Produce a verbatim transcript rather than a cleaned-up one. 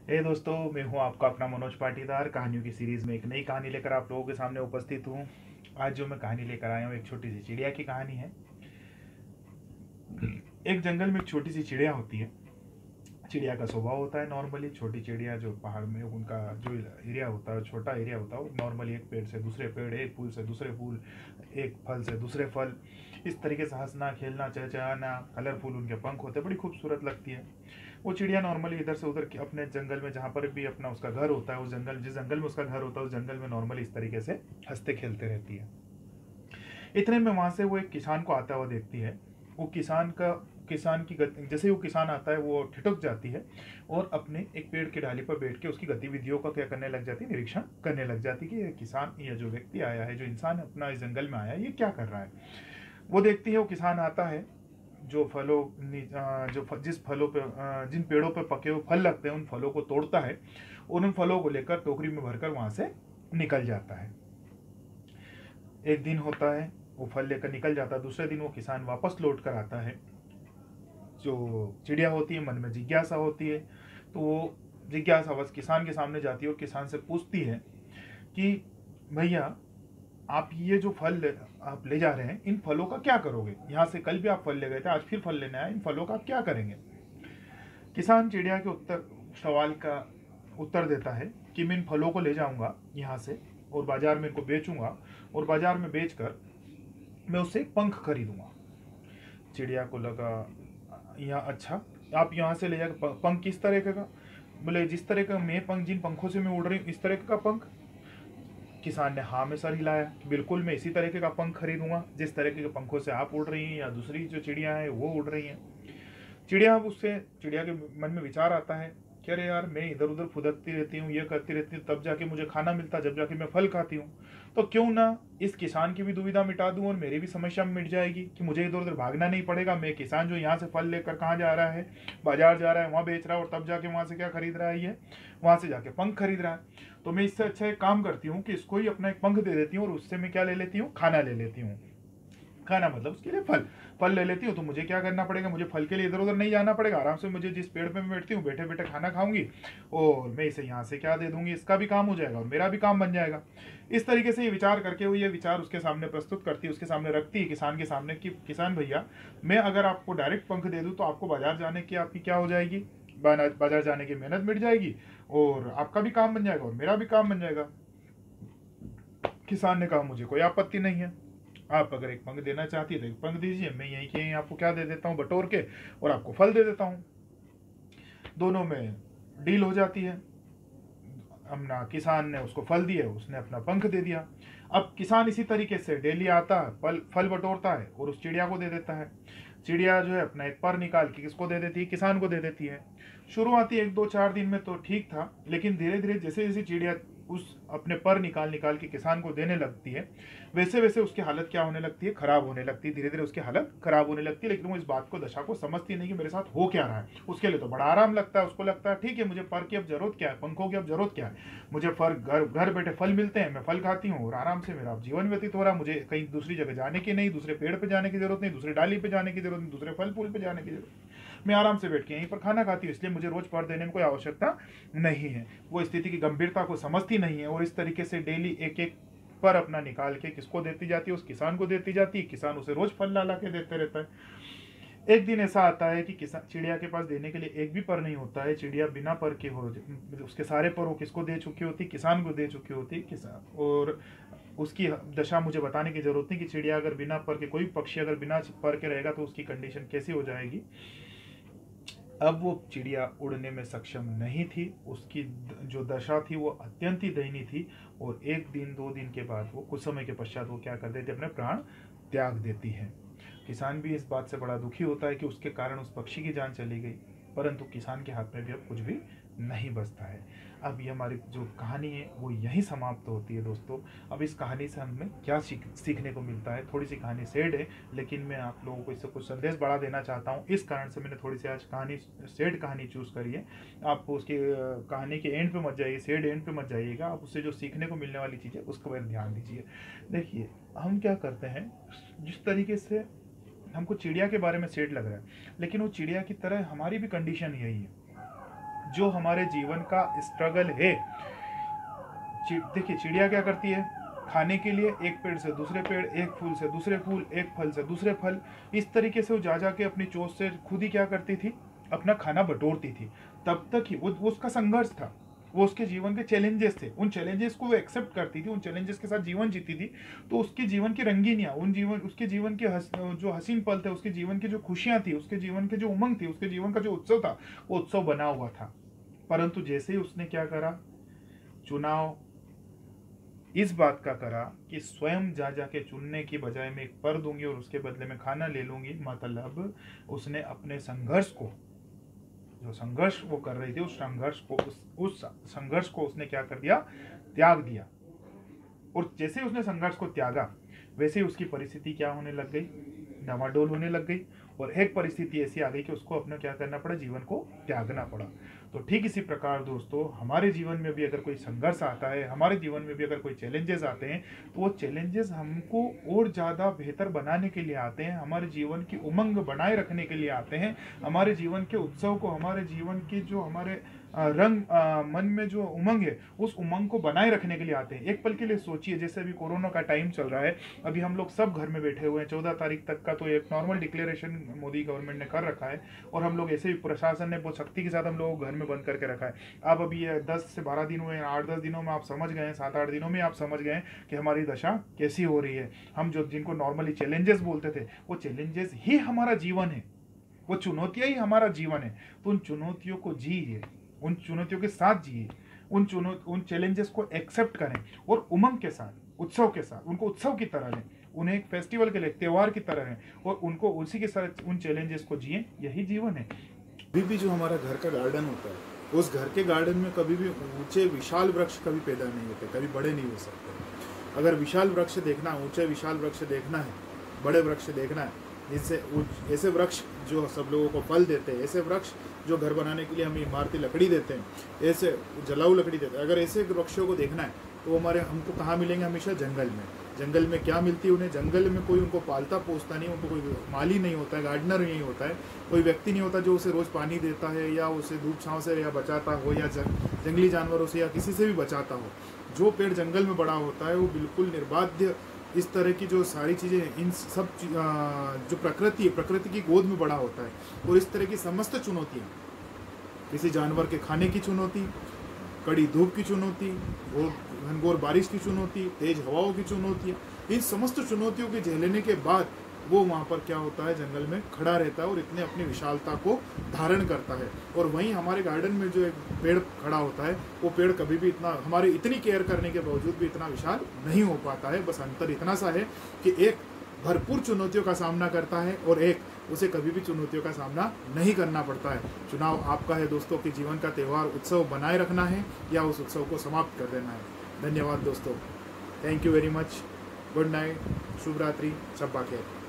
हे दोस्तों, मैं हूं आपका अपना मनोज पाटीदार। कहानियों की सीरीज में एक नई कहानी लेकर आप लोगों के सामने उपस्थित हूं। आज जो मैं कहानी लेकर आया हूं एक छोटी सी चिड़िया की कहानी है। एक जंगल में एक छोटी सी चिड़िया होती है। चिड़िया का स्वभाव होता है नॉर्मली, छोटी चिड़िया जो पहाड़ में उनका जो एरिया होता है, छोटा एरिया होता है, वो नॉर्मली एक पेड़ से दूसरे पेड़, एक फूल से दूसरे फूल, एक फल से दूसरे फल, इस तरीके से हंसना खेलना चहचहाना, कलरफुल उनके पंख होते हैं, बड़ी खूबसूरत लगती है। वो चिड़िया नॉर्मली इधर से उधर अपने जंगल में जहाँ पर भी अपना उसका घर होता है, उस जंगल जिस जंगल में उसका घर होता है उस जंगल में नॉर्मली इस तरीके से हंसते खेलते रहती है। इतने में वहां से वो एक किसान को आता हुआ देखती है। वो किसान का किसान की गति, जैसे ही वो किसान आता है वो ठिठुक जाती है और अपने एक पेड़ की डाली पर बैठ के उसकी गतिविधियों का क्या करने लग जाती है, निरीक्षण करने लग जाती है कि ये किसान, ये जो व्यक्ति आया है, जो इंसान अपना इस जंगल में आया है, ये क्या कर रहा है। वो देखती है वो किसान आता है, जो फलों जो फ, जिस फलों पे जिन पेड़ों पे पके हुए फल लगते हैं उन फलों को तोड़ता है और उन फलों को लेकर टोकरी में भरकर वहां से निकल जाता है। एक दिन होता है, वो फल लेकर निकल जाता है। दूसरे दिन वो किसान वापस लौट कर आता है। जो चिड़िया होती है मन में जिज्ञासा होती है, तो वो जिज्ञासा बस किसान के सामने जाती है और किसान से पूछती है कि भैया, आप ये जो फल ले, आप ले जा रहे हैं, इन फलों का क्या करोगे। यहाँ से कल भी आप फल ले गए थे, आज फिर फल लेने आए, इन फलों का आप क्या करेंगे। किसान चिड़िया के उत्तर सवाल का उत्तर देता है कि मैं इन फलों को ले जाऊंगा यहाँ से और बाजार में इनको बेचूंगा और बाजार में बेचकर मैं उससे एक पंख खरीदूंगा। चिड़िया को लगा, यहाँ अच्छा, आप यहाँ से ले जाकर पंख किस तरह का। बोले जिस तरह का मैं पंख, जिन पंखों से मैं उड़ रही हूँ इस तरह का पंख। किसान ने हाँ में सर हिलाया कि बिल्कुल मैं इसी तरीके का पंख खरीदूंगा जिस तरीके के पंखों से आप उड़ रही हैं या दूसरी जो चिड़िया है वो उड़ रही हैं। चिड़िया अब उससे चिड़िया के मन में विचार आता है कि अरे यार, मैं इधर उधर फुदकती रहती हूँ, ये करती रहती हूँ, तब जाके मुझे खाना मिलता, जब जाके मैं फल खाती हूँ। तो क्यों ना इस किसान की भी दुविधा मिटा दूं और मेरी भी समस्या मिट जाएगी कि मुझे इधर उधर भागना नहीं पड़ेगा। मैं किसान जो यहाँ से फल लेकर कहाँ जा रहा है, बाजार जा रहा है, वहाँ बेच रहा है और तब जाके वहाँ से क्या खरीद रहा है, ये वहाँ से जाके पंख खरीद रहा है। तो मैं इससे अच्छा एक काम करती हूँ कि इसको ही अपना एक पंख दे देती हूँ और उससे मैं क्या ले लेती हूँ, खाना ले लेती हूँ। खाना मतलब उसके लिए फल फल ले लेती हूँ। तो मुझे क्या करना पड़ेगा, मुझे फल के लिए इधर उधर नहीं जाना पड़ेगा। आराम से मुझे जिस पेड़ पे मैं बैठती हूँ बैठे बैठे खाना खाऊंगी और मैं इसे यहाँ से क्या दे दूंगी, इसका भी काम हो जाएगा और मेरा भी काम बन जाएगा। इस तरीके से ये विचार करके वो ये विचार उसके सामने प्रस्तुत करती है, उसके सामने रखती है किसान के सामने कि किसान भैया, मैं अगर आपको डायरेक्ट पंख दे दूँ तो आपको बाजार जाने की आपकी क्या हो जाएगी, बाजार जाने की मेहनत मिट जाएगी और आपका भी काम बन जाएगा और मेरा भी काम बन जाएगा। किसान ने कहा मुझे कोई आपत्ति नहीं है, आप अगर एक पंख देना चाहती है तो एक पंख दीजिए, मैं यहीं के यहीं आपको क्या दे देता हूँ बटोर के और आपको फल दे देता हूँ। दोनों में डील हो जाती है। अपना किसान ने उसको फल दिए, उसने अपना पंख दे दिया। अब किसान इसी तरीके से डेली आता है, फल फल बटोरता है और उस चिड़िया को दे देता है। चिड़िया जो है अपना एक पर निकाल के किसको दे देती है, किसान को दे देती है। शुरुआती एक दो चार दिन में तो ठीक था, लेकिन धीरे धीरे जैसे जैसे चिड़िया उस अपने पर निकाल निकाल के किसान को देने लगती है, वैसे वैसे उसकी हालत क्या होने लगती है, खराब होने लगती है। धीरे धीरे उसकी हालत खराब होने लगती है, लेकिन वो इस बात को, दशा को समझती नहीं कि मेरे साथ हो क्या रहा है। उसके लिए तो बड़ा आराम लगता है, उसको लगता है ठीक है, मुझे पर की अब जरूरत क्या है, पंखों की अब जरूरत क्या है, मुझे फर घर घर बैठे फल मिलते हैं, मैं फल खाती हूँ और आराम से मेरा जीवन व्यतीत हो रहा है। मुझे कहीं दूसरी जगह जाने की नहीं, दूसरे पेड़ पे जाने की जरूरत नहीं, दूसरे डाली पे जाने की जरूरत नहीं, दूसरे फल फूल पे जाने की जरूरत नहीं। मैं आराम से बैठ के यहीं पर खाना खाती हूँ, इसलिए मुझे रोज पर देने में कोई आवश्यकता नहीं है। वो स्थिति की गंभीरता को समझती नहीं है और इस तरीके से डेली एक एक पर अपना निकाल के किसको देती जाती है, उस किसान को देती जाती है। किसान उसे रोज फल ला ला के देते रहता है। एक दिन ऐसा आता है कि किसान, चिड़िया के पास देने के लिए एक भी पर नहीं होता है। चिड़िया बिना पर के हो, उसके सारे पर वो किसको दे चुकी होती, किसान को दे चुकी होती किसान। और उसकी दशा मुझे बताने की जरूरत नहीं कि चिड़िया अगर बिना पर के, कोई पक्षी अगर बिना पर के रहेगा तो उसकी कंडीशन कैसी हो जाएगी। अब वो चिड़िया उड़ने में सक्षम नहीं थी, उसकी जो दशा थी वो अत्यंत ही दयनीय थी। और एक दिन दो दिन के बाद वो, कुछ समय के पश्चात वो क्या कर देती है, अपने प्राण त्याग देती है। किसान भी इस बात से बड़ा दुखी होता है कि उसके कारण उस पक्षी की जान चली गई, परंतु किसान के हाथ में भी अब कुछ भी नहीं बचता है। अब ये हमारी जो कहानी है वो यहीं समाप्त होती है दोस्तों। अब इस कहानी से हमें क्या सीख सीखने को मिलता है, थोड़ी सी कहानी सैड है, लेकिन मैं आप लोगों को इससे कुछ संदेश बढ़ा देना चाहता हूँ। इस कारण से मैंने थोड़ी सी आज कहानी, सैड कहानी चूज करी है। आप उसकी कहानी के एंड पे मत जाइए, सैड एंड पे मत जाइएगा। आप उससे जो सीखने को मिलने वाली चीज़ है उसको पर ध्यान दीजिए। देखिए, हम क्या करते हैं, जिस तरीके से हमको चिड़िया के बारे में सेड लग रहा है, लेकिन वो चिड़िया की तरह हमारी भी कंडीशन यही है। जो हमारे जीवन का स्ट्रगल है। देखिए चिड़िया क्या करती है, खाने के लिए एक पेड़ से दूसरे पेड़, एक फूल से दूसरे फूल, एक फल से दूसरे फल, इस तरीके से वो जा जा के अपनी चोंच से खुद ही क्या करती थी, अपना खाना बटोरती थी। तब तक ही वो, वो उसका संघर्ष था, वो उसके जीवन के चैलेंजेस थे, उन चैलेंजेस को वो एक्सेप्ट करती थी, उन चैलेंजेस के साथ जीवन जीती थी। तो उसके जीवन की रंगीनियाँ, उन जीवन उसके जीवन के हस, जो हसीन पल थे, उसके जीवन की जो खुशियाँ थी, उसके जीवन के जो उमंग थी, उसके जीवन का जो उत्सव था, वो उत्सव बना हुआ था। परंतु जैसे ही उसने क्या करा, चुनाव इस बात का करा कि स्वयं जा जाके चुनने की बजाय मैं एक पर दूंगी और उसके बदले में खाना ले लूंगी, मतलब उसने अपने संघर्ष को, जो संघर्ष वो कर रही थी, उस संघर्ष को उस, उस संघर्ष को उसने क्या कर दिया, त्याग दिया। और जैसे ही उसने संघर्ष को त्यागा, वैसे ही उसकी परिस्थिति क्या होने लग गई, डामाडोल होने लग गई। और एक परिस्थिति ऐसी आ गई कि उसको अपना क्या करना पड़ा, जीवन को त्यागना पड़ा। तो ठीक इसी प्रकार दोस्तों, हमारे जीवन में भी अगर कोई संघर्ष आता है, हमारे जीवन में भी अगर कोई चैलेंजेस आते हैं, तो वो चैलेंजेस हमको और ज़्यादा बेहतर बनाने के लिए आते हैं, हमारे जीवन की उमंग बनाए रखने के लिए आते हैं, हमारे जीवन के उत्सव को, हमारे जीवन के जो हमारे रंग आ, मन में जो उमंग है, उस उमंग को बनाए रखने के लिए आते हैं। एक पल के लिए सोचिए, जैसे अभी कोरोना का टाइम चल रहा है, अभी हम लोग सब घर में बैठे हुए हैं, चौदह तारीख तक का तो एक नॉर्मल डिक्लेरेशन मोदी गवर्नमेंट ने कर रखा है, और हम लोग ऐसे भी प्रशासन ने बहुत सख्ती के साथ हम लोग घर में बंद करके रखा है। अब अभी ये दस से बारह दिन हुए, आठ दस दिनों में आप समझ गए, सात आठ दिनों में आप समझ गए कि हमारी दशा कैसी हो रही है। हम जो जिनको नॉर्मली चैलेंजेस बोलते थे, वो चैलेंजेस ही हमारा जीवन है, वो चुनौतियां ही हमारा जीवन है। तो उन चुनौतियों को जिए, उन चुनौतियों के साथ जिए, उन चुनौ उन चैलेंजेस को एक्सेप्ट करें और उमंग के साथ, उत्सव के साथ, उनको उत्सव की तरह लें, उन्हें एक फेस्टिवल के लिए, त्योहार की तरह है, और उनको उसी के साथ उन चैलेंजेस को जिए। यही जीवन है। अभी भी जो हमारा घर का गार्डन होता है, उस घर के गार्डन में कभी भी ऊंचे विशाल वृक्ष कभी पैदा नहीं होते, कभी बड़े नहीं हो सकते। अगर विशाल वृक्ष देखना, ऊंचे विशाल वृक्ष देखना है, बड़े वृक्ष देखना है, जिससे ऐसे वृक्ष जो सब लोगों को फल देते हैं, ऐसे वृक्ष जो घर बनाने के लिए हमें इमारती लकड़ी देते हैं, ऐसे जलाऊ लकड़ी देते हैं, अगर ऐसे वृक्षों को देखना है तो हमारे हमको कहाँ मिलेंगे, हमेशा जंगल में। जंगल में क्या मिलती है उन्हें, जंगल में कोई उनको पालता पोसता नहीं, उनको कोई माली नहीं होता है, गार्डनर नहीं होता है, कोई व्यक्ति नहीं होता जो उसे रोज़ पानी देता है या उसे धूप छाँव से या बचाता हो, या जंगली जानवरों से या किसी से भी बचाता हो। जो पेड़ जंगल में बड़ा होता है वो बिल्कुल निर्बाध्य, इस तरह की जो सारी चीज़ें, इन सब जो प्रकृति है, प्रकृति की गोद में बड़ा होता है। और इस तरह की समस्त चुनौतियाँ, किसी जानवर के खाने की चुनौती, कड़ी धूप की चुनौती, और घनघोर बारिश की चुनौती, तेज हवाओं की चुनौतियाँ, इन समस्त चुनौतियों के झेलने के बाद वो वहाँ पर क्या होता है, जंगल में खड़ा रहता है और इतने अपनी विशालता को धारण करता है। और वहीं हमारे गार्डन में जो एक पेड़ खड़ा होता है, वो पेड़ कभी भी इतना, हमारे इतनी केयर करने के बावजूद भी इतना विशाल नहीं हो पाता है। बस अंतर इतना सा है कि एक भरपूर चुनौतियों का सामना करता है और एक उसे कभी भी चुनौतियों का सामना नहीं करना पड़ता है। चुनाव आपका है दोस्तों कि जीवन का त्यौहार, उत्सव बनाए रखना है या उस उत्सव को समाप्त कर देना है। धन्यवाद दोस्तों, thank you very much, good night, शुभ रात्रि, शब्बा खैर।